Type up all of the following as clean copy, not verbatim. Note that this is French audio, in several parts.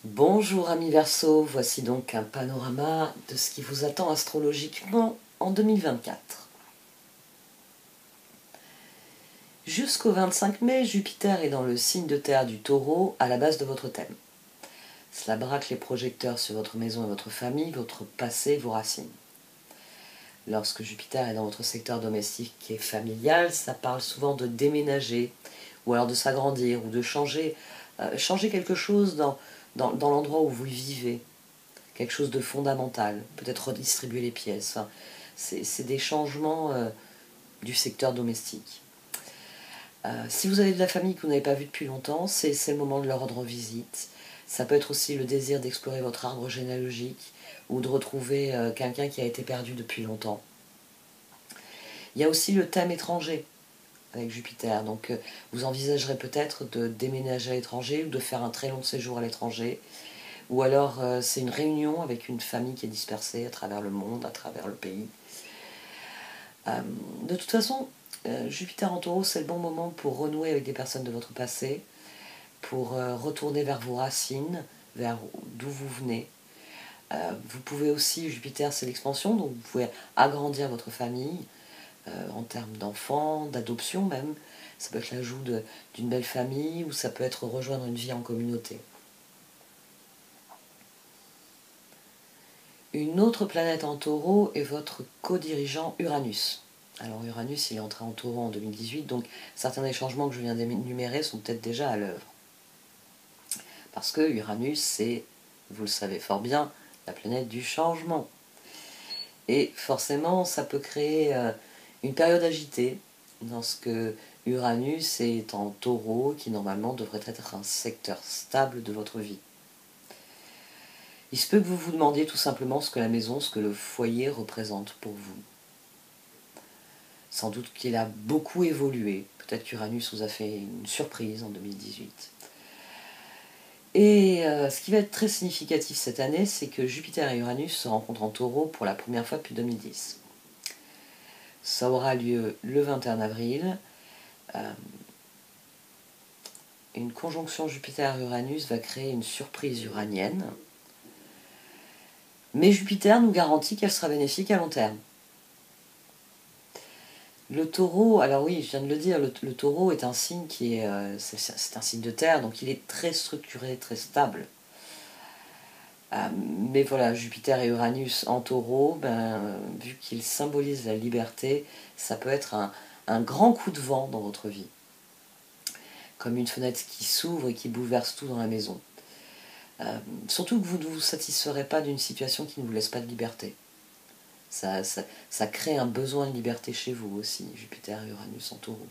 Bonjour amis Verseau, voici donc un panorama de ce qui vous attend astrologiquement en 2024. Jusqu'au 25 mai, Jupiter est dans le signe de terre du Taureau à la base de votre thème. Cela braque les projecteurs sur votre maison et votre famille, votre passé, vos racines. Lorsque Jupiter est dans votre secteur domestique et familial, ça parle souvent de déménager, ou alors de s'agrandir, ou de changer quelque chose dans l'endroit où vous vivez. Quelque chose de fondamental, peut-être redistribuer les pièces. Enfin, c'est des changements du secteur domestique. Si vous avez de la famille que vous n'avez pas vue depuis longtemps, c'est le moment de leur rendre visite. Ça peut être aussi le désir d'explorer votre arbre généalogique ou de retrouver quelqu'un qui a été perdu depuis longtemps. Il y a aussi le thème étranger avec Jupiter, donc vous envisagerez peut-être de déménager à l'étranger ou de faire un très long séjour à l'étranger. Ou alors c'est une réunion avec une famille qui est dispersée à travers le monde, à travers le pays. De toute façon, Jupiter en Taureau, c'est le bon moment pour renouer avec des personnes de votre passé, pour retourner vers vos racines, vers d'où vous venez. Vous pouvez aussi, Jupiter c'est l'expansion, donc vous pouvez agrandir votre famille en termes d'enfants, d'adoption même. Ça peut être l'ajout d'une belle famille ou ça peut être rejoindre une vie en communauté. Une autre planète en Taureau est votre co-dirigeant Uranus. Alors Uranus, il est entré en Taureau en 2018, donc certains des changements que je viens d'énumérer sont peut-être déjà à l'œuvre. Parce que Uranus, c'est, vous le savez fort bien, la planète du changement. Et forcément, ça peut créer une période agitée, lorsque Uranus est en Taureau, qui normalement devrait être un secteur stable de votre vie. Il se peut que vous vous demandiez tout simplement ce que la maison, ce que le foyer représente pour vous. Sans doute qu'il a beaucoup évolué. Peut-être qu'Uranus vous a fait une surprise en 2018. Et ce qui va être très significatif cette année, c'est que Jupiter et Uranus se rencontrent en Taureau pour la première fois depuis 2010. Ça aura lieu le 21 avril. Une conjonction Jupiter-Uranus va créer une surprise uranienne. Mais Jupiter nous garantit qu'elle sera bénéfique à long terme. Le Taureau, alors oui, je viens de le dire, le Taureau est un signe qui est, c'est un signe de terre, donc il est très structuré, très stable. Mais voilà, Jupiter et Uranus en Taureau, vu qu'ils symbolisent la liberté, ça peut être un grand coup de vent dans votre vie. Comme une fenêtre qui s'ouvre et qui bouleverse tout dans la maison. Surtout que vous ne vous satisferez pas d'une situation qui ne vous laisse pas de liberté. Ça crée un besoin de liberté chez vous aussi, Jupiter et Uranus en Taureau.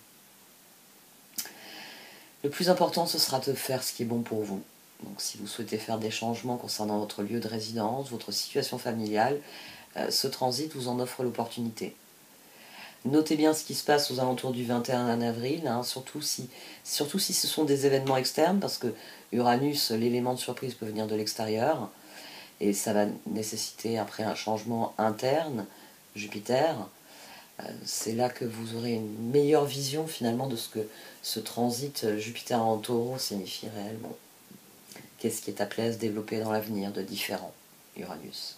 Le plus important, ce sera de faire ce qui est bon pour vous. Donc si vous souhaitez faire des changements concernant votre lieu de résidence, votre situation familiale, ce transit vous en offre l'opportunité. Notez bien ce qui se passe aux alentours du 21 avril, surtout si ce sont des événements externes, parce que Uranus, l'élément de surprise peut venir de l'extérieur, et ça va nécessiter après un changement interne, Jupiter. C'est là que vous aurez une meilleure vision finalement de ce que ce transit Jupiter en Taureau signifie réellement. Qu'est-ce qui est appelé à se développer dans l'avenir de différents, Uranus.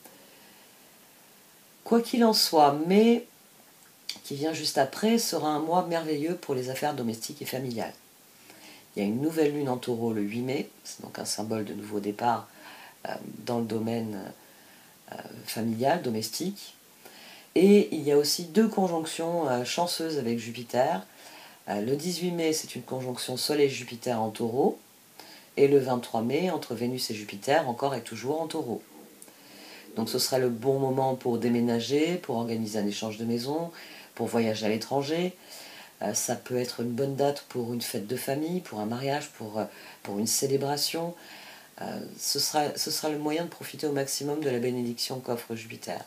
Quoi qu'il en soit, mai, qui vient juste après, sera un mois merveilleux pour les affaires domestiques et familiales. Il y a une nouvelle lune en Taureau le 8 mai, c'est donc un symbole de nouveau départ dans le domaine familial, domestique. Et il y a aussi deux conjonctions chanceuses avec Jupiter. Le 18 mai, c'est une conjonction Soleil-Jupiter en Taureau. Et le 23 mai, entre Vénus et Jupiter, encore et toujours en Taureau. Donc ce sera le bon moment pour déménager, pour organiser un échange de maison, pour voyager à l'étranger. Ça peut être une bonne date pour une fête de famille, pour un mariage, pour une célébration. Ce sera le moyen de profiter au maximum de la bénédiction qu'offre Jupiter.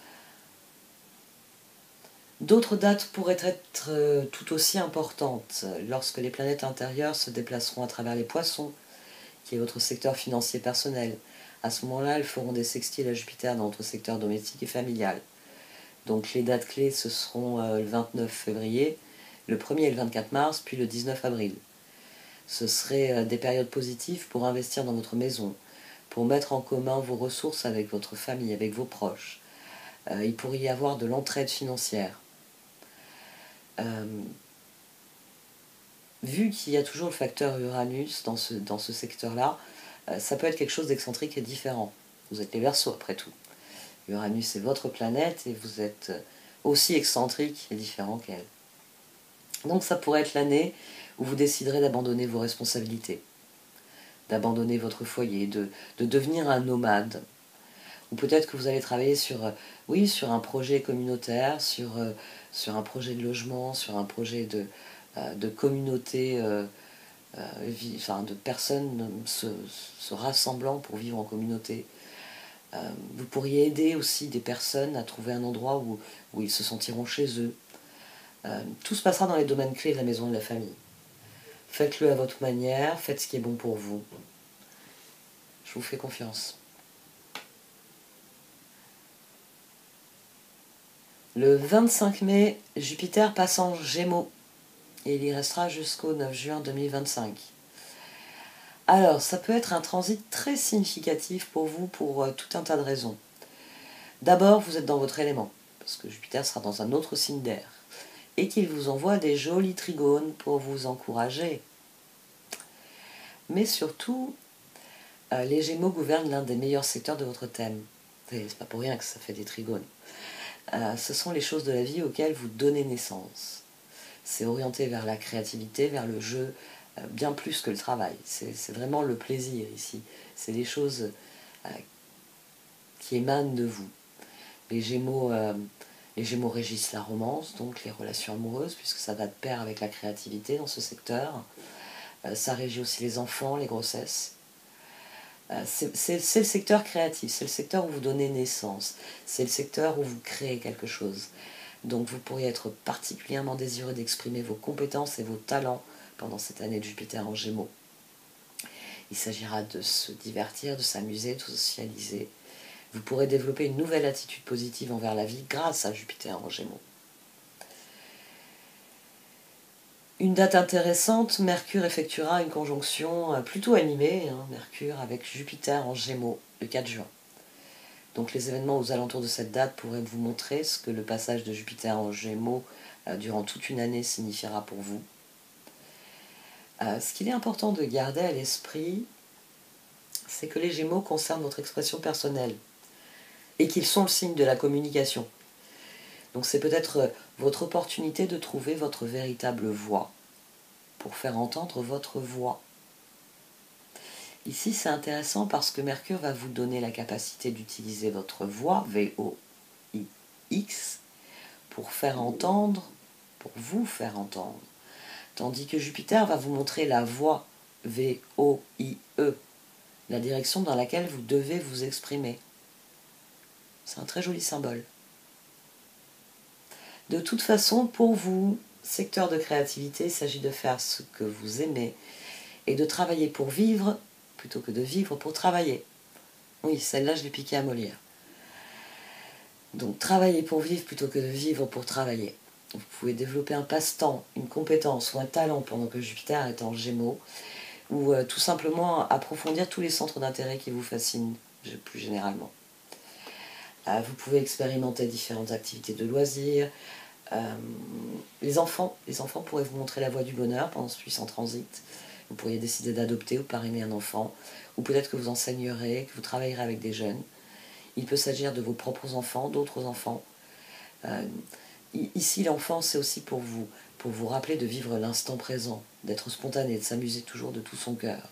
D'autres dates pourraient être tout aussi importantes lorsque les planètes intérieures se déplaceront à travers les poissons, qui est votre secteur financier personnel. À ce moment-là, elles feront des sextiles à Jupiter dans votre secteur domestique et familial. Donc les dates clés, ce seront le 29 février, le 1er et le 24 mars, puis le 19 avril. Ce serait des périodes positives pour investir dans votre maison, pour mettre en commun vos ressources avec votre famille, avec vos proches. Il pourrait y avoir de l'entraide financière. Vu qu'il y a toujours le facteur Uranus dans ce secteur-là, ça peut être quelque chose d'excentrique et différent. Vous êtes les Verseaux après tout. Uranus est votre planète et vous êtes aussi excentrique et différent qu'elle. Donc ça pourrait être l'année où vous déciderez d'abandonner vos responsabilités, d'abandonner votre foyer, de devenir un nomade. Ou peut-être que vous allez travailler sur un projet communautaire, sur un projet de logement, sur un projet de communauté, de personnes se rassemblant pour vivre en communauté. Vous pourriez aider aussi des personnes à trouver un endroit où ils se sentiront chez eux. Tout se passera dans les domaines clés de la maison et de la famille. Faites-le à votre manière, faites ce qui est bon pour vous. Je vous fais confiance. Le 25 mai, Jupiter passe en Gémeaux et il y restera jusqu'au 9 juin 2025. Alors, ça peut être un transit très significatif pour vous pour tout un tas de raisons. D'abord, vous êtes dans votre élément, parce que Jupiter sera dans un autre signe d'air, et qu'il vous envoie des jolis trigones pour vous encourager. Mais surtout, les Gémeaux gouvernent l'un des meilleurs secteurs de votre thème. C'est pas pour rien que ça fait des trigones. Ce sont les choses de la vie auxquelles vous donnez naissance. C'est orienté vers la créativité, vers le jeu, bien plus que le travail. C'est vraiment le plaisir ici. C'est les choses qui émanent de vous. Les Gémeaux régissent la romance, donc les relations amoureuses, puisque ça va de pair avec la créativité dans ce secteur. Ça régit aussi les enfants, les grossesses. C'est le secteur créatif, c'est le secteur où vous donnez naissance, c'est le secteur où vous créez quelque chose. Donc vous pourriez être particulièrement désireux d'exprimer vos compétences et vos talents pendant cette année de Jupiter en Gémeaux. Il s'agira de se divertir, de s'amuser, de socialiser. Vous pourrez développer une nouvelle attitude positive envers la vie grâce à Jupiter en Gémeaux. Une date intéressante, Mercure effectuera une conjonction plutôt animée, Mercure avec Jupiter en Gémeaux, le 4 juin. Donc les événements aux alentours de cette date pourraient vous montrer ce que le passage de Jupiter en Gémeaux durant toute une année signifiera pour vous. Ce qu'il est important de garder à l'esprit, c'est que les Gémeaux concernent votre expression personnelle et qu'ils sont le signe de la communication. Donc c'est peut-être votre opportunité de trouver votre véritable voix, pour faire entendre votre voix. Ici c'est intéressant parce que Mercure va vous donner la capacité d'utiliser votre voix, V-O-I-X, pour vous faire entendre. Tandis que Jupiter va vous montrer la voix, V-O-I-E, la direction dans laquelle vous devez vous exprimer. C'est un très joli symbole. De toute façon, pour vous, secteur de créativité, il s'agit de faire ce que vous aimez et de travailler pour vivre plutôt que de vivre pour travailler. Oui, celle-là, je l'ai piquée à Molière. Donc, travailler pour vivre plutôt que de vivre pour travailler. Vous pouvez développer un passe-temps, une compétence ou un talent pendant que Jupiter est en Gémeaux, ou tout simplement approfondir tous les centres d'intérêt qui vous fascinent plus généralement. Vous pouvez expérimenter différentes activités de loisirs. Les enfants pourraient vous montrer la voie du bonheur pendant ce puissant transit. Vous pourriez décider d'adopter ou parrainer un enfant, ou peut-être que vous enseignerez, que vous travaillerez avec des jeunes. Il peut s'agir de vos propres enfants, d'autres enfants. Ici, l'enfant, c'est aussi pour vous rappeler de vivre l'instant présent, d'être spontané, de s'amuser toujours de tout son cœur.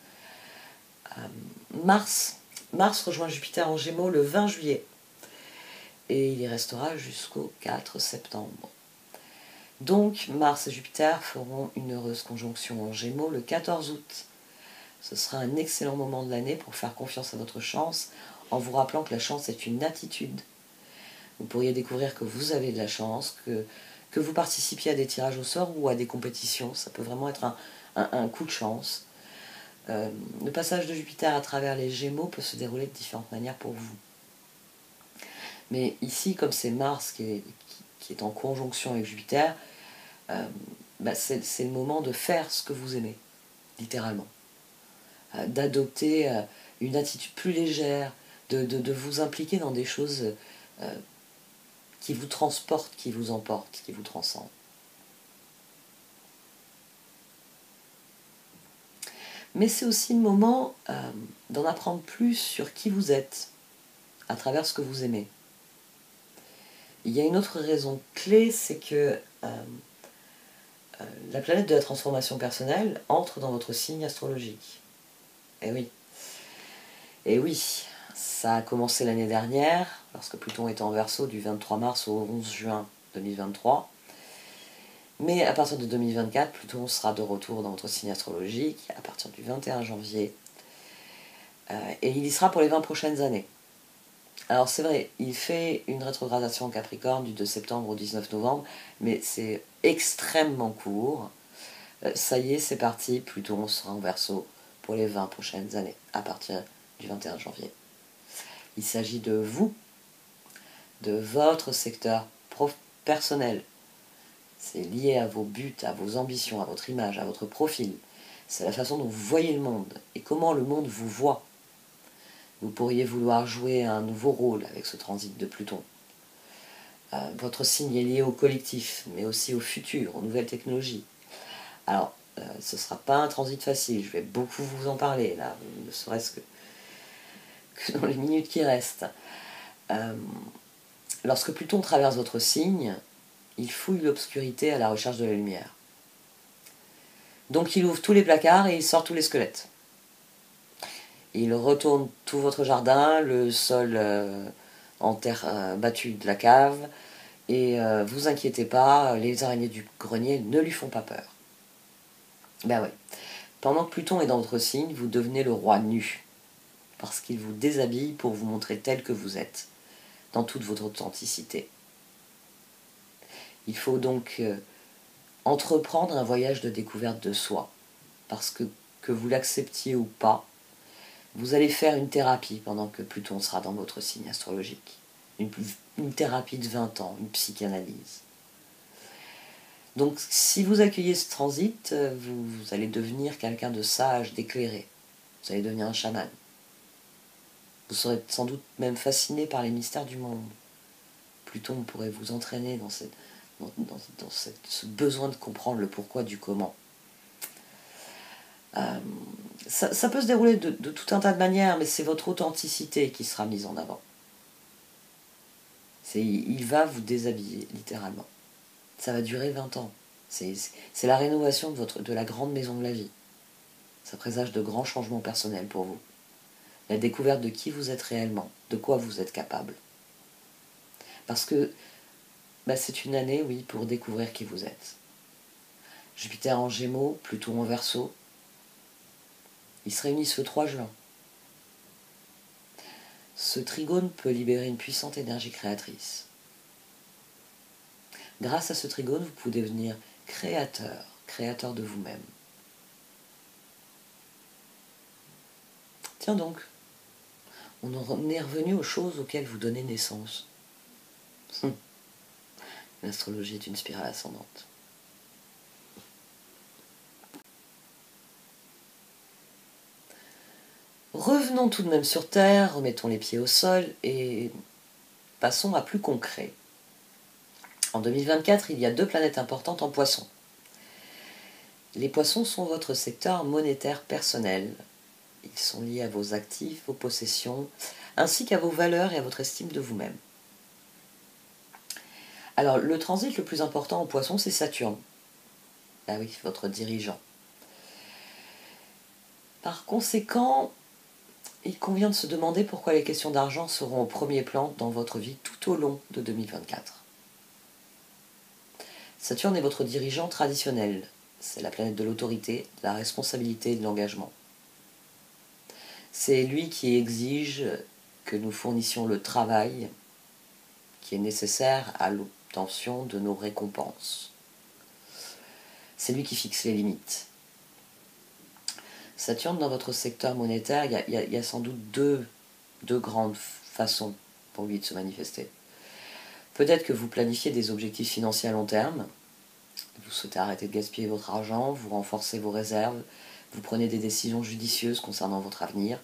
Mars rejoint Jupiter en Gémeaux le 20 juillet. Et il y restera jusqu'au 4 septembre. Donc, Mars et Jupiter feront une heureuse conjonction en Gémeaux le 14 août. Ce sera un excellent moment de l'année pour faire confiance à votre chance, en vous rappelant que la chance est une attitude. Vous pourriez découvrir que vous avez de la chance, que vous participiez à des tirages au sort ou à des compétitions. Ça peut vraiment être un coup de chance. Le passage de Jupiter à travers les Gémeaux peut se dérouler de différentes manières pour vous. Mais ici, comme c'est Mars qui est en conjonction avec Jupiter, c'est le moment de faire ce que vous aimez. littéralement. D'adopter une attitude plus légère, de vous impliquer dans des choses qui vous transportent, qui vous emportent, qui vous transcendent. Mais c'est aussi le moment d'en apprendre plus sur qui vous êtes, à travers ce que vous aimez. Il y a une autre raison clé, c'est que la planète de la transformation personnelle entre dans votre signe astrologique. Eh oui. Et oui, ça a commencé l'année dernière, lorsque Pluton était en Verseau du 23 mars au 11 juin 2023. Mais à partir de 2024, Pluton sera de retour dans votre signe astrologique, à partir du 21 janvier. Et il y sera pour les 20 prochaines années. Alors c'est vrai, il fait une rétrogradation en Capricorne du 2 septembre au 19 novembre, mais c'est extrêmement court. Ça y est, c'est parti, Pluton sera en Verseau pour les 20 prochaines années, à partir du 21 janvier. Il s'agit de vous, de votre secteur personnel. C'est lié à vos buts, à vos ambitions, à votre image, à votre profil. C'est la façon dont vous voyez le monde et comment le monde vous voit. Vous pourriez vouloir jouer un nouveau rôle avec ce transit de Pluton. Votre signe est lié au collectif, mais aussi au futur, aux nouvelles technologies. Alors, ce ne sera pas un transit facile, je vais beaucoup vous en parler, là, ne serait-ce que dans les minutes qui restent. Lorsque Pluton traverse votre signe, il fouille l'obscurité à la recherche de la lumière. Donc il ouvre tous les placards et il sort tous les squelettes. Il retourne tout votre jardin, le sol en terre battue de la cave, et vous inquiétez pas, les araignées du grenier ne lui font pas peur. Ben oui. Pendant que Pluton est dans votre signe, vous devenez le roi nu, parce qu'il vous déshabille pour vous montrer tel que vous êtes, dans toute votre authenticité. Il faut donc entreprendre un voyage de découverte de soi, parce que vous l'acceptiez ou pas, vous allez faire une thérapie pendant que Pluton sera dans votre signe astrologique. Une thérapie de 20 ans, une psychanalyse. Donc si vous accueillez ce transit, vous allez devenir quelqu'un de sage, d'éclairé. Vous allez devenir un chaman. Vous serez sans doute même fasciné par les mystères du monde. Pluton pourrait vous entraîner dans ce besoin de comprendre le pourquoi du comment. Ça peut se dérouler de tout un tas de manières, mais c'est votre authenticité qui sera mise en avant. Il va vous déshabiller, littéralement. Ça va durer 20 ans. C'est la rénovation de la grande maison de la vie. Ça présage de grands changements personnels pour vous. La découverte de qui vous êtes réellement, de quoi vous êtes capable. Parce que c'est une année, oui, pour découvrir qui vous êtes. Jupiter en Gémeaux, Pluton en Verseau. Ils se réunissent le 3 juin. Ce trigone peut libérer une puissante énergie créatrice. Grâce à ce trigone, vous pouvez devenir créateur de vous-même. Tiens donc, on en est revenu aux choses auxquelles vous donnez naissance. L'astrologie est une spirale ascendante. Revenons tout de même sur Terre, remettons les pieds au sol et passons à plus concret. En 2024, il y a 2 planètes importantes en Poissons. Les Poissons sont votre secteur monétaire personnel. Ils sont liés à vos actifs, vos possessions, ainsi qu'à vos valeurs et à votre estime de vous-même. Alors, le transit le plus important en Poissons, c'est Saturne. Ah oui, votre dirigeant. Par conséquent, il convient de se demander pourquoi les questions d'argent seront au premier plan dans votre vie tout au long de 2024. Saturne est votre dirigeant traditionnel. C'est la planète de l'autorité, de la responsabilité et de l'engagement. C'est lui qui exige que nous fournissions le travail qui est nécessaire à l'obtention de nos récompenses. C'est lui qui fixe les limites. Saturne, dans votre secteur monétaire, il y a sans doute deux grandes façons pour lui de se manifester. Peut-être que vous planifiez des objectifs financiers à long terme, vous souhaitez arrêter de gaspiller votre argent, vous renforcez vos réserves, vous prenez des décisions judicieuses concernant votre avenir.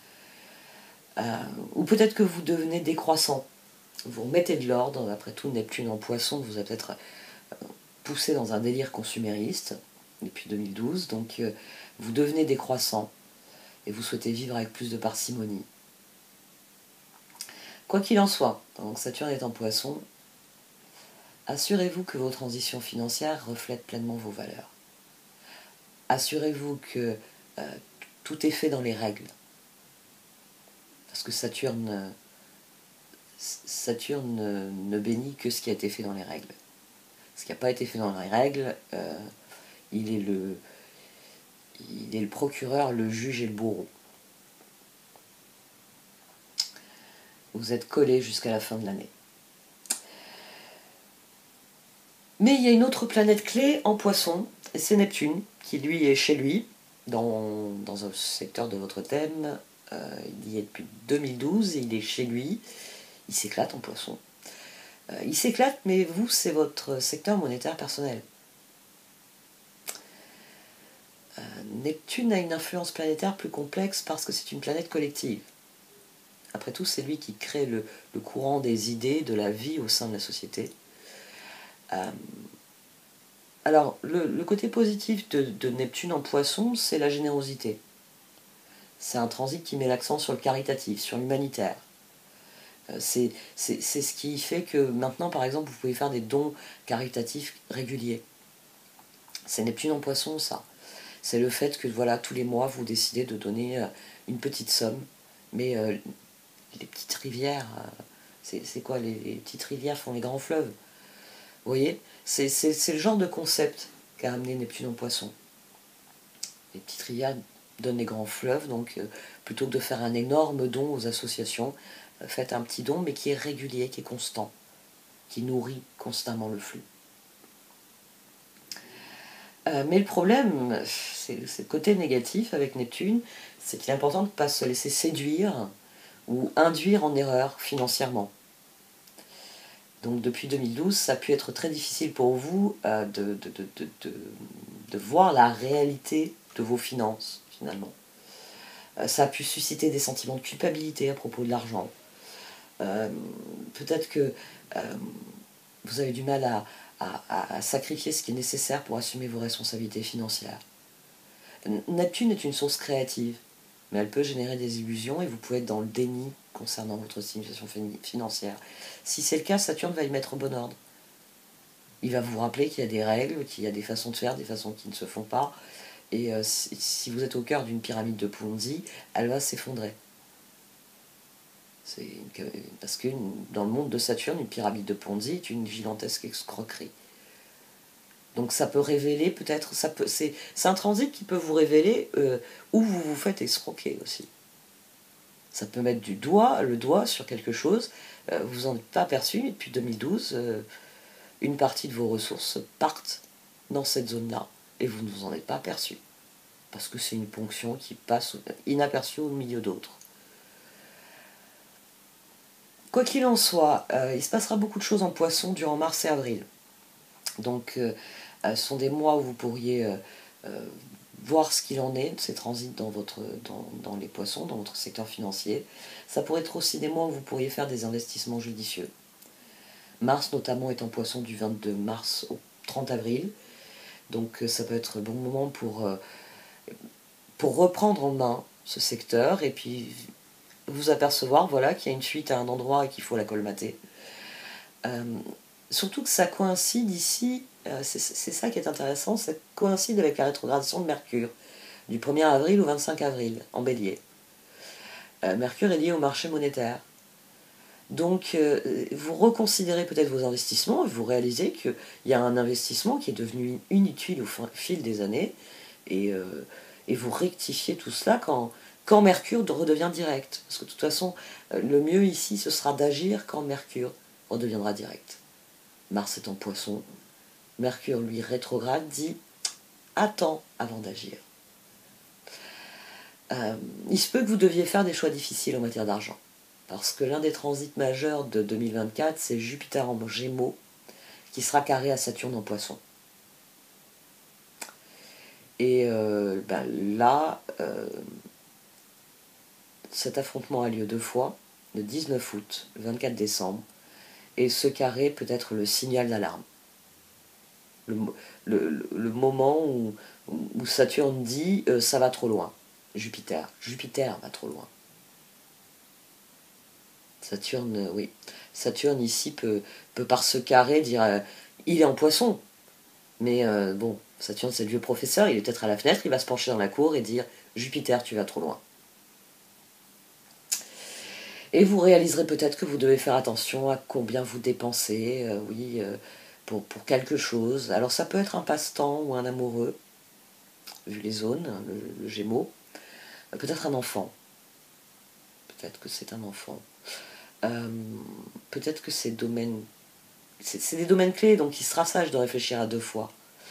Ou peut-être que vous devenez décroissant. Vous remettez de l'ordre. Après tout, Neptune en Poisson vous a peut-être poussé dans un délire consumériste depuis 2012. Donc vous devenez décroissant et vous souhaitez vivre avec plus de parcimonie. Quoi qu'il en soit, pendant que Saturne est en Poisson, assurez-vous que vos transitions financières reflètent pleinement vos valeurs. Assurez-vous que tout est fait dans les règles. Parce que Saturne ne bénit que ce qui a été fait dans les règles. Ce qui n'a pas été fait dans les règles, il est le procureur, le juge et le bourreau. Vous êtes collés jusqu'à la fin de l'année. Mais il y a une autre planète clé en Poisson, et c'est Neptune, qui lui est chez lui, dans un secteur de votre thème. Il y est depuis 2012 et il est chez lui. Il s'éclate en Poisson. Il s'éclate, mais vous, c'est votre secteur monétaire personnel. Neptune a une influence planétaire plus complexe parce que c'est une planète collective. Après tout, c'est lui qui crée le courant des idées, de la vie au sein de la société. Alors, le côté positif de Neptune en Poisson, c'est la générosité. C'est un transit qui met l'accent sur le caritatif, sur l'humanitaire. C'est ce qui fait que maintenant, par exemple, vous pouvez faire des dons caritatifs réguliers. C'est Neptune en Poisson, ça. C'est le fait que, voilà, tous les mois, vous décidez de donner une petite somme. Mais les petites rivières, c'est quoi les petites rivières font les grands fleuves. Vous voyez, c'est le genre de concept qu'a amené Neptune en Poisson. Les petites rivières donnent les grands fleuves, donc plutôt que de faire un énorme don aux associations, faites un petit don, mais qui est régulier, qui est constant, qui nourrit constamment le flux. Mais le problème, c'est le côté négatif avec Neptune, c'est qu'il est important de ne pas se laisser séduire ou induire en erreur financièrement. Donc depuis 2012, ça a pu être très difficile pour vous de voir la réalité de vos finances, finalement. Ça a pu susciter des sentiments de culpabilité à propos de l'argent. Peut-être que vous avez du mal à sacrifier ce qui est nécessaire pour assumer vos responsabilités financières. Neptune est une source créative, mais elle peut générer des illusions et vous pouvez être dans le déni concernant votre situation financière. Si c'est le cas, Saturne va y mettre au bon ordre. Il va vous rappeler qu'il y a des règles, qu'il y a des façons de faire, des façons qui ne se font pas. Et si vous êtes au cœur d'une pyramide de Ponzi, elle va s'effondrer. Parce que dans le monde de Saturne, une pyramide de Ponzi est une gigantesque escroquerie. Donc ça peut révéler peut-être, c'est un transit qui peut vous révéler où vous vous faites escroquer aussi. Ça peut mettre le doigt sur quelque chose, vous n'en êtes pas aperçu, et depuis 2012, une partie de vos ressources partent dans cette zone-là, et vous ne vous en êtes pas aperçu. Parce que c'est une ponction qui passe inaperçue au milieu d'autres. Quoi qu'il en soit, il se passera beaucoup de choses en Poisson durant mars et avril. Donc, ce sont des mois où vous pourriez voir ce qu'il en est de ces transits dans les Poissons, dans votre secteur financier. Ça pourrait être aussi des mois où vous pourriez faire des investissements judicieux. Mars, notamment, est en Poisson du 22 mars au 30 avril. Donc, ça peut être un bon moment pour reprendre en main ce secteur et puis vous apercevoir qu'il y a une fuite à un endroit et qu'il faut la colmater. Surtout que ça coïncide ici, c'est ça qui est intéressant, ça coïncide avec la rétrogradation de Mercure, du 1er avril au 25 avril, en Bélier. Mercure est lié au marché monétaire. Donc, vous reconsidérez peut-être vos investissements et vous réalisez qu'il y a un investissement qui est devenu inutile au fil des années et vous rectifiez tout cela quand Mercure redevient direct. Parce que de toute façon, le mieux ici, ce sera d'agir quand Mercure redeviendra direct. Mars est en Poisson. Mercure, lui, rétrograde, dit « attends avant d'agir ». Il se peut que vous deviez faire des choix difficiles en matière d'argent. Parce que l'un des transits majeurs de 2024, c'est Jupiter en Gémeaux, qui sera carré à Saturne en Poisson. Et là, cet affrontement a lieu 2 fois, le 19 août, le 24 décembre, et ce carré peut être le signal d'alarme. Le moment où Saturne dit ça va trop loin. Jupiter va trop loin. Saturne, oui. Saturne ici peut par ce carré dire il est en Poisson. Mais bon, Saturne c'est le vieux professeur, il est peut-être à la fenêtre, il va se pencher dans la cour et dire Jupiter, tu vas trop loin. Et vous réaliserez peut-être que vous devez faire attention à combien vous dépensez, pour quelque chose. Alors ça peut être un passe-temps ou un amoureux, vu les zones, le Gémeaux. Peut-être un enfant. Peut-être que c'est un enfant. Peut-être que c'est des domaines clés, donc il sera sage de réfléchir à 2 fois.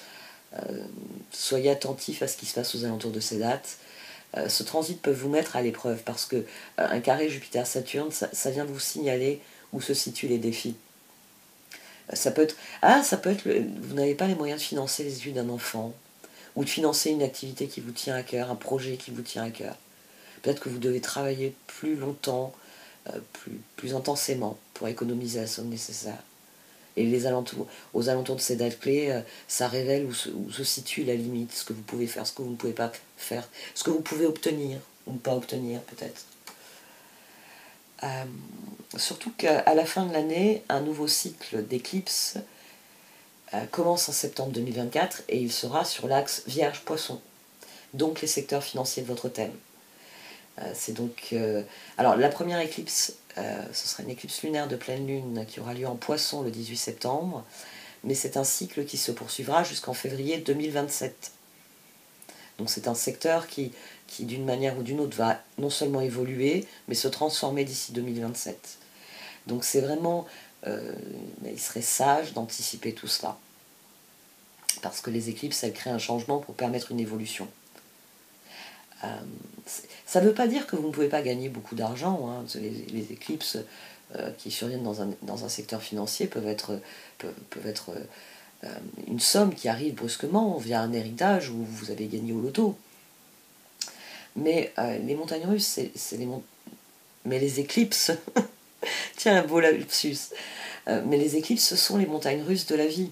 Soyez attentif à ce qui se passe aux alentours de ces dates. Ce transit peut vous mettre à l'épreuve parce que un carré Jupiter-Saturne, ça vient vous signaler où se situent les défis. Ça peut être, vous n'avez pas les moyens de financer les études d'un enfant ou de financer une activité qui vous tient à cœur, un projet qui vous tient à cœur. Peut-être que vous devez travailler plus longtemps, plus intensément pour économiser la somme nécessaire. Et aux alentours de ces dates clés, ça révèle où se situe la limite, ce que vous pouvez faire, ce que vous ne pouvez pas faire, ce que vous pouvez obtenir ou ne pas obtenir peut-être. Surtout qu'à la fin de l'année, un nouveau cycle d'éclipses commence en septembre 2024 et il sera sur l'axe Vierge-Poisson, donc les secteurs financiers de votre thème. C'est donc. Alors, la première éclipse, ce sera une éclipse lunaire de pleine lune qui aura lieu en Poisson le 18 septembre, mais c'est un cycle qui se poursuivra jusqu'en février 2027. Donc, c'est un secteur qui d'une manière ou d'une autre, va non seulement évoluer, mais se transformer d'ici 2027. Donc, c'est vraiment. Il serait sage d'anticiper tout cela. Parce que les éclipses, elles créent un changement pour permettre une évolution. Ça ne veut pas dire que vous ne pouvez pas gagner beaucoup d'argent. Hein. Les éclipses qui surviennent dans un secteur financier peuvent être une somme qui arrive brusquement via un héritage où vous avez gagné au loto. Mais les montagnes russes, mais les éclipses, tiens, un beau lapsus, mais les éclipses, ce sont les montagnes russes de la vie.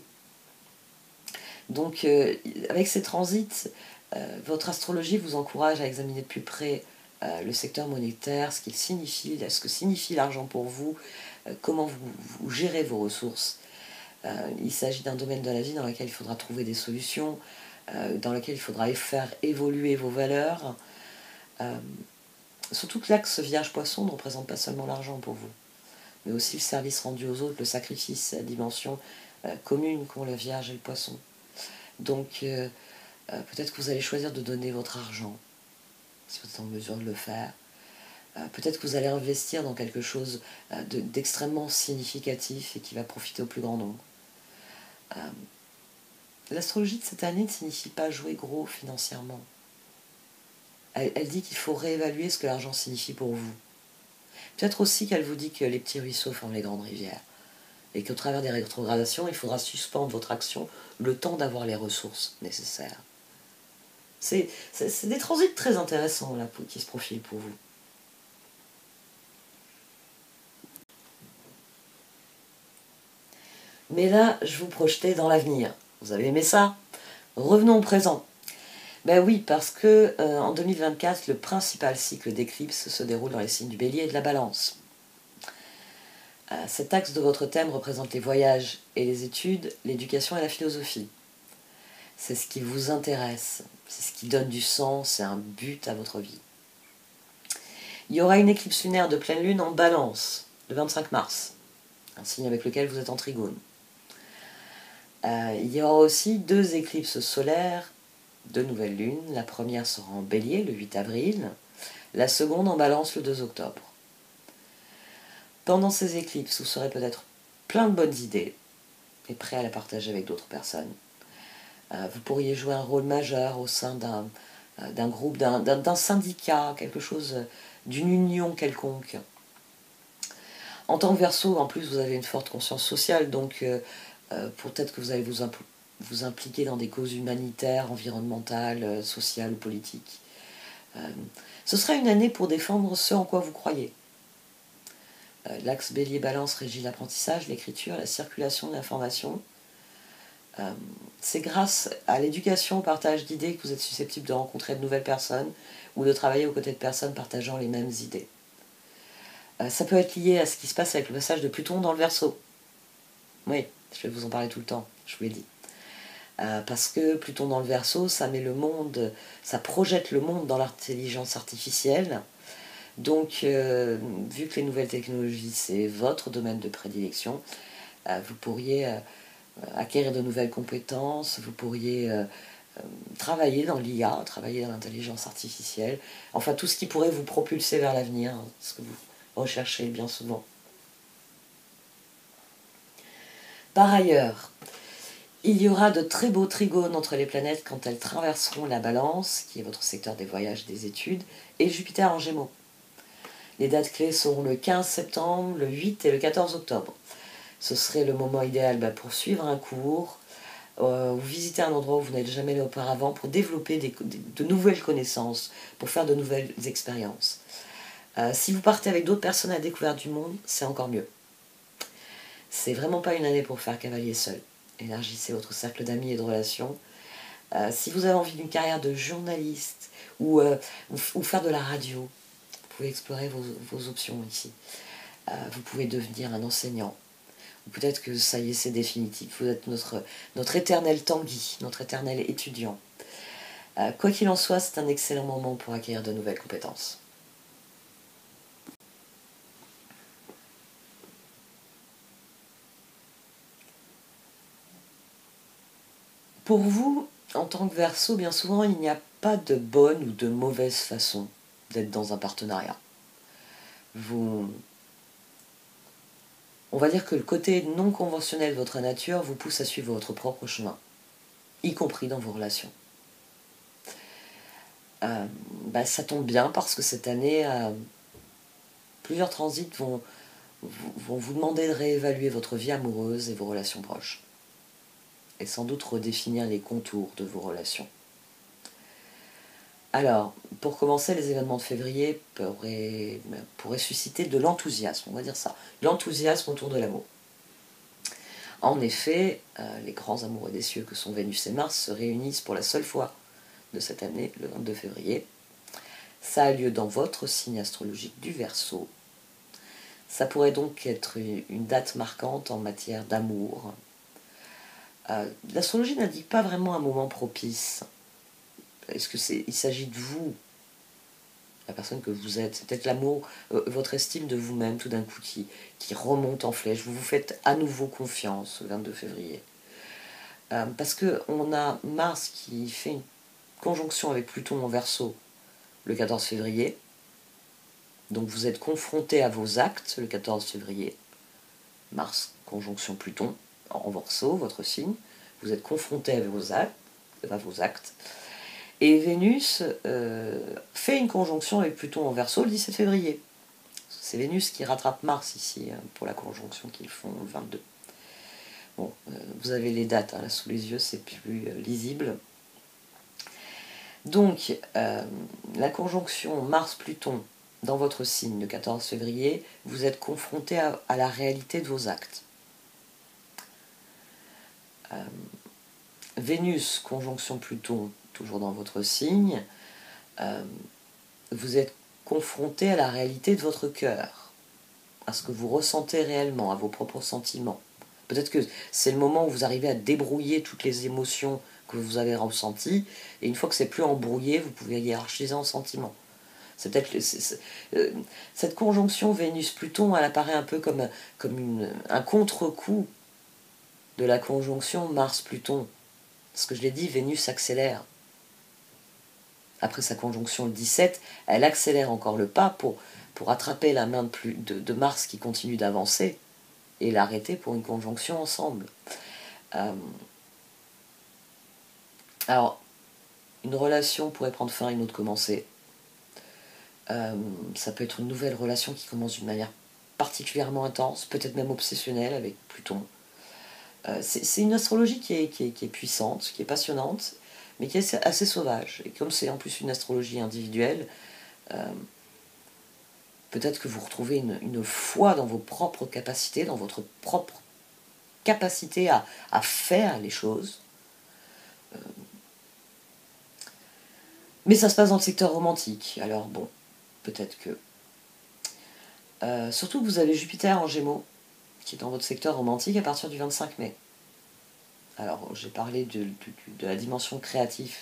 Donc, avec ces transits, votre astrologie vous encourage à examiner de plus près le secteur monétaire, ce qu'il signifie, ce que signifie l'argent pour vous, comment vous gérez vos ressources. Il s'agit d'un domaine de la vie dans lequel il faudra trouver des solutions, dans lequel il faudra faire évoluer vos valeurs. Surtout que l'axe Vierge-Poisson ne représente pas seulement l'argent pour vous, mais aussi le service rendu aux autres, le sacrifice, la dimension commune qu'ont la Vierge et le Poisson. Donc, peut-être que vous allez choisir de donner votre argent, si vous êtes en mesure de le faire. Peut-être que vous allez investir dans quelque chose d'extrêmement significatif et qui va profiter au plus grand nombre. L'astrologie de cette année ne signifie pas jouer gros financièrement. Elle dit qu'il faut réévaluer ce que l'argent signifie pour vous. Peut-être aussi qu'elle vous dit que les petits ruisseaux forment les grandes rivières. Et qu'au travers des rétrogradations, il faudra suspendre votre action le temps d'avoir les ressources nécessaires. C'est des transits très intéressants là, qui se profilent pour vous. Mais là, je vous projetais dans l'avenir. Vous avez aimé ça? Revenons au présent. Ben oui, parce que en 2024, le principal cycle d'éclipse se déroule dans les signes du Bélier et de la Balance. Cet axe de votre thème représente les voyages et les études, l'éducation et la philosophie. C'est ce qui vous intéresse, c'est ce qui donne du sens et un but à votre vie. Il y aura une éclipse lunaire de pleine lune en Balance, le 25 mars, un signe avec lequel vous êtes en trigone. Il y aura aussi 2 éclipses solaires de nouvelle lune. La première sera en Bélier le 8 avril, la seconde en Balance le 2 octobre. Pendant ces éclipses, vous serez peut-être plein de bonnes idées et prêt à la partager avec d'autres personnes. Vous pourriez jouer un rôle majeur au sein d'un groupe, d'un syndicat, quelque chose, d'une union quelconque. En tant que Verseau, en plus, vous avez une forte conscience sociale, donc peut-être que vous allez vous impliquer dans des causes humanitaires, environnementales, sociales ou politiques. Ce sera une année pour défendre ce en quoi vous croyez. L'axe Bélier-Balance régit l'apprentissage, l'écriture, la circulation de l'information. C'est grâce à l'éducation, au partage d'idées que vous êtes susceptible de rencontrer de nouvelles personnes ou de travailler aux côtés de personnes partageant les mêmes idées. Ça peut être lié à ce qui se passe avec le passage de Pluton dans le Verseau. Oui, je vais vous en parler tout le temps, je vous l'ai dit. Parce que Pluton dans le Verseau, ça met le monde, ça projette le monde dans l'intelligence artificielle. Donc, vu que les nouvelles technologies, c'est votre domaine de prédilection, vous pourriez acquérir de nouvelles compétences, vous pourriez travailler dans l'IA, travailler dans l'intelligence artificielle, enfin tout ce qui pourrait vous propulser vers l'avenir, ce que vous recherchez bien souvent. Par ailleurs, il y aura de très beaux trigones entre les planètes quand elles traverseront la Balance, qui est votre secteur des voyages et des études, et Jupiter en Gémeaux. Les dates clés seront le 15 septembre, le 8 et le 14 octobre. Ce serait le moment idéal pour suivre un cours ou visiter un endroit où vous n'êtes jamais allé auparavant pour développer de nouvelles connaissances, pour faire de nouvelles expériences. Si vous partez avec d'autres personnes à la découverte du monde, c'est encore mieux. C'est vraiment pas une année pour faire cavalier seul. Élargissez votre cercle d'amis et de relations. Si vous avez envie d'une carrière de journaliste ou faire de la radio, vous pouvez explorer vos options ici. Vous pouvez devenir un enseignant. Ou peut-être que ça y est, c'est définitif. Vous êtes notre éternel Tanguy, notre éternel étudiant. Quoi qu'il en soit, c'est un excellent moment pour acquérir de nouvelles compétences. Pour vous, en tant que Verseau, bien souvent, il n'y a pas de bonne ou de mauvaise façon d'être dans un partenariat. On va dire que le côté non conventionnel de votre nature vous pousse à suivre votre propre chemin, y compris dans vos relations. Ça tombe bien parce que cette année, plusieurs transits vont vous demander de réévaluer votre vie amoureuse et vos relations proches. Et sans doute redéfinir les contours de vos relations. Alors, pour commencer, les événements de février pourraient susciter de l'enthousiasme, on va dire ça. L'enthousiasme autour de l'amour. En effet, les grands amoureux des cieux que sont Vénus et Mars se réunissent pour la seule fois de cette année, le 22 février. Ça a lieu dans votre signe astrologique du Verseau. Ça pourrait donc être une date marquante en matière d'amour. L'astrologie n'indique pas vraiment un moment propice. Est-ce qu'il s'agit de vous, la personne que vous êtes? C'est peut-être l'amour, votre estime de vous-même tout d'un coup qui remonte en flèche. Vous vous faites à nouveau confiance le 22 février. Parce qu'on a Mars qui fait une conjonction avec Pluton en Verseau le 14 février. Donc vous êtes confronté à vos actes le 14 février. Mars, conjonction Pluton, en Verseau, votre signe. Vous êtes confronté à vos actes. Et Vénus fait une conjonction avec Pluton en Verseau le 17 février. C'est Vénus qui rattrape Mars ici, pour la conjonction qu'ils font le 22. Bon, vous avez les dates là sous les yeux, c'est plus lisible. Donc, la conjonction Mars-Pluton dans votre signe le 14 février, vous êtes confronté à la réalité de vos actes. Vénus, conjonction Pluton, toujours dans votre signe, vous êtes confronté à la réalité de votre cœur, à ce que vous ressentez réellement, à vos propres sentiments. Peut-être que c'est le moment où vous arrivez à débrouiller toutes les émotions que vous avez ressenties, et une fois que c'est plus embrouillé, vous pouvez hiérarchiser en sentiments. C'est peut-être cette conjonction Vénus-Pluton, elle apparaît un peu comme un contre-coup de la conjonction Mars-Pluton. Parce que je l'ai dit, Vénus accélère. Après sa conjonction le 17, elle accélère encore le pas pour attraper la main de Mars qui continue d'avancer et l'arrêter pour une conjonction ensemble. Alors, une relation pourrait prendre fin, une autre commencer. Ça peut être une nouvelle relation qui commence d'une manière particulièrement intense, peut-être même obsessionnelle avec Pluton. C'est une astrologie qui est puissante, qui est passionnante, mais qui est assez sauvage. Et comme c'est en plus une astrologie individuelle, peut-être que vous retrouvez une foi dans vos propres capacités, dans votre propre capacité à faire les choses. Mais ça se passe dans le secteur romantique, alors bon, peut-être que... surtout que vous avez Jupiter en Gémeaux, qui est dans votre secteur romantique à partir du 25 mai. Alors, j'ai parlé de la dimension créative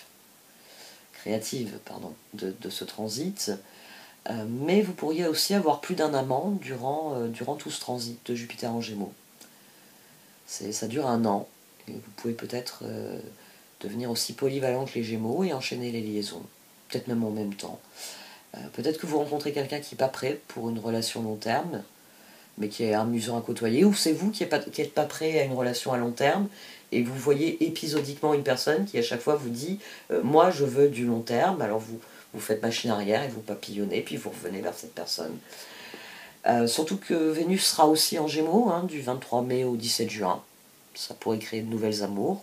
de ce transit, mais vous pourriez aussi avoir plus d'un amant durant tout ce transit de Jupiter en Gémeaux. Ça dure 1 an, et vous pouvez peut-être devenir aussi polyvalent que les Gémeaux et enchaîner les liaisons, peut-être même en même temps. Peut-être que vous rencontrez quelqu'un qui n'est pas prêt pour une relation long terme, mais qui est amusant à côtoyer, ou c'est vous qui n'êtes pas prêt à une relation à long terme, et vous voyez épisodiquement une personne qui à chaque fois vous dit moi je veux du long terme, alors vous faites machine arrière et vous papillonnez, puis vous revenez vers cette personne. Surtout que Vénus sera aussi en Gémeaux, du 23 mai au 17 juin. Ça pourrait créer de nouvelles amours.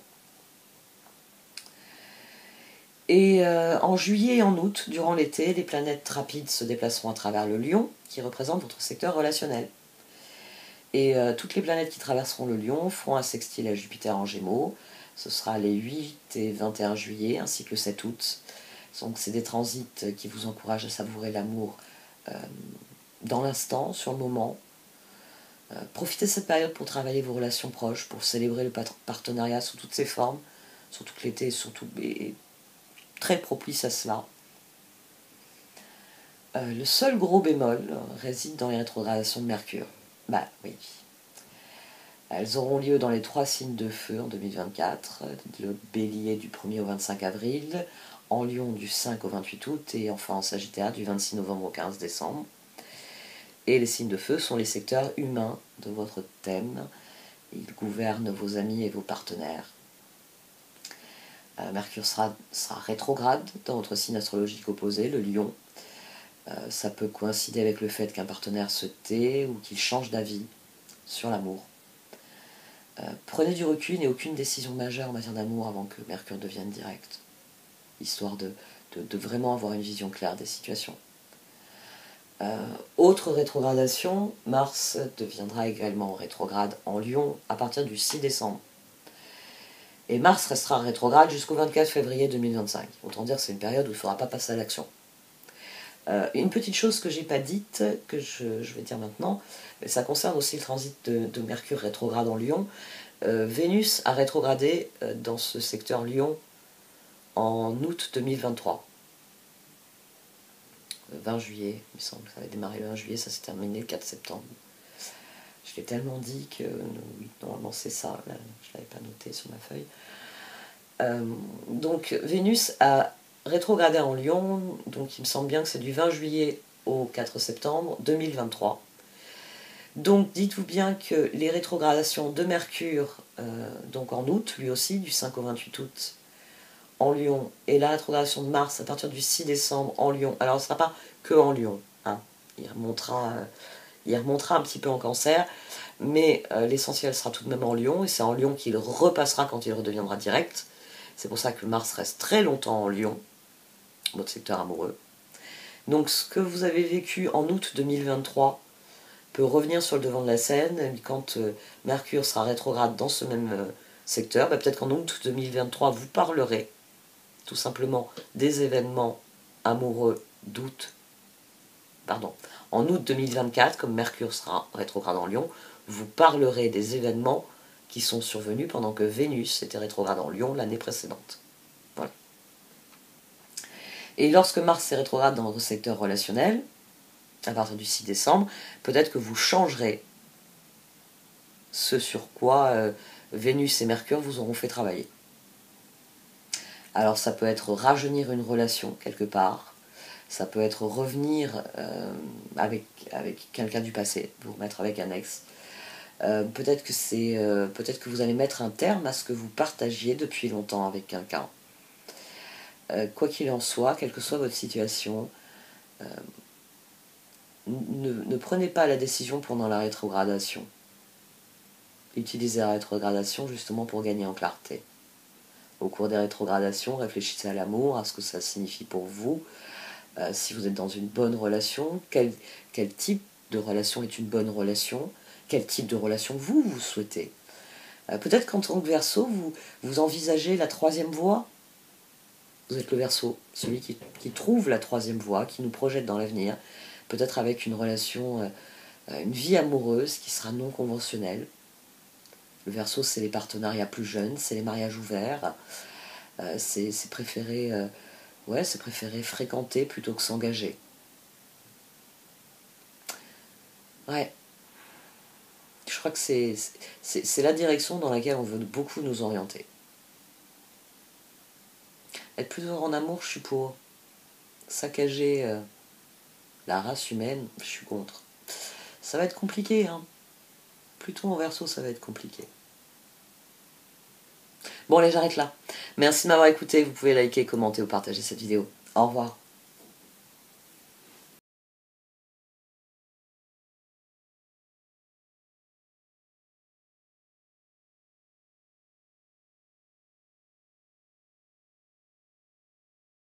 Et en juillet et en août, durant l'été, les planètes rapides se déplaceront à travers le Lion, qui représente votre secteur relationnel. Et toutes les planètes qui traverseront le Lion feront un sextile à Jupiter en Gémeaux. Ce sera les 8 et 21 juillet, ainsi que le 7 août. Donc c'est des transits qui vous encouragent à savourer l'amour dans l'instant, sur le moment. Profitez de cette période pour travailler vos relations proches, pour célébrer le partenariat sous toutes ses formes, surtout que l'été est très propice à cela. Le seul gros bémol réside dans les rétrogradations de Mercure. Bah oui. Elles auront lieu dans les 3 signes de feu en 2024, le Bélier du 1er au 25 avril, en Lion du 5 au 28 août et enfin en Sagittaire du 26 novembre au 15 décembre. Et les signes de feu sont les secteurs humains de votre thème. Ils gouvernent vos amis et vos partenaires. Mercure sera rétrograde dans votre signe astrologique opposé, le Lion. Ça peut coïncider avec le fait qu'un partenaire se tait ou qu'il change d'avis sur l'amour. Prenez du recul et aucune décision majeure en matière d'amour avant que Mercure devienne direct, histoire de vraiment avoir une vision claire des situations. Autre rétrogradation, Mars deviendra également rétrograde en Lion à partir du 6 décembre. Et Mars restera rétrograde jusqu'au 24 février 2025. Autant dire que c'est une période où il ne faudra pas passer à l'action. Une petite chose que je n'ai pas dite, que je vais dire maintenant, mais ça concerne aussi le transit de Mercure rétrograde en Lion. Vénus a rétrogradé dans ce secteur Lion en août 2023. 20 juillet, il me semble, ça avait démarré le 20 juillet, ça s'est terminé le 4 septembre. Je l'ai tellement dit que oui, normalement c'est ça, là, je ne l'avais pas noté sur ma feuille. Donc Vénus a rétrogradé en Lion, donc il me semble bien que c'est du 20 juillet au 4 septembre 2023. Donc dites-vous bien que les rétrogradations de Mercure, donc en août, lui aussi, du 5 au 28 août, en Lion, et la rétrogradation de Mars à partir du 6 décembre en Lion, alors ce ne sera pas que en Lion, il remontera un petit peu en Cancer, mais l'essentiel sera tout de même en Lion, et c'est en Lion qu'il repassera quand il redeviendra direct. C'est pour ça que Mars reste très longtemps en Lion, votre secteur amoureux. Donc ce que vous avez vécu en août 2023 peut revenir sur le devant de la scène, quand Mercure sera rétrograde dans ce même secteur, peut-être qu'en août 2023 vous parlerez tout simplement des événements amoureux en août 2024, comme Mercure sera rétrograde en Lion, vous parlerez des événements qui sont survenus pendant que Vénus était rétrograde en Lion l'année précédente. Voilà. Et lorsque Mars est rétrograde dans votre secteur relationnel, à partir du 6 décembre, peut-être que vous changerez ce sur quoi Vénus et Mercure vous auront fait travailler. Alors ça peut être rajeunir une relation quelque part, ça peut être revenir avec quelqu'un du passé, vous remettre avec un ex. Peut-être que vous allez mettre un terme à ce que vous partagiez depuis longtemps avec quelqu'un. Quoi qu'il en soit, quelle que soit votre situation, ne prenez pas la décision pendant la rétrogradation. Utilisez la rétrogradation justement pour gagner en clarté. Au cours des rétrogradations, réfléchissez à l'amour, à ce que ça signifie pour vous. Si vous êtes dans une bonne relation, quel type de relation est une bonne relation? Quel type de relation vous souhaitez? Peut-être qu'en tant que Verseau, vous envisagez la troisième voie. Vous êtes le Verseau, celui qui trouve la troisième voie, qui nous projette dans l'avenir, peut-être avec une relation, une vie amoureuse qui sera non conventionnelle. Le Verseau, c'est les partenariats plus jeunes, c'est les mariages ouverts, c'est préférer, c'est préférer fréquenter plutôt que s'engager. Ouais, je crois que c'est la direction dans laquelle on veut beaucoup nous orienter. Être plus en amour, je suis pour. Saccager la race humaine, je suis contre. Ça va être compliqué, hein. Plutôt en Verseau, ça va être compliqué. Bon, allez, j'arrête là. Merci de m'avoir écouté. Vous pouvez liker, commenter ou partager cette vidéo. Au revoir.